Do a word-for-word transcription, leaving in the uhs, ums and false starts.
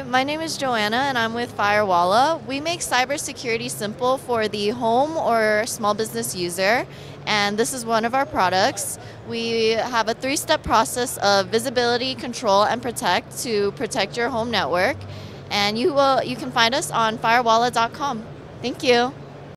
my name is Joanna and I'm with Firewalla. We make cybersecurity simple for the home or small business user, and this is one of our products. We have a three-step process of visibility, control, and protect to protect your home network, and you will you can find us on firewalla dot com. Thank you.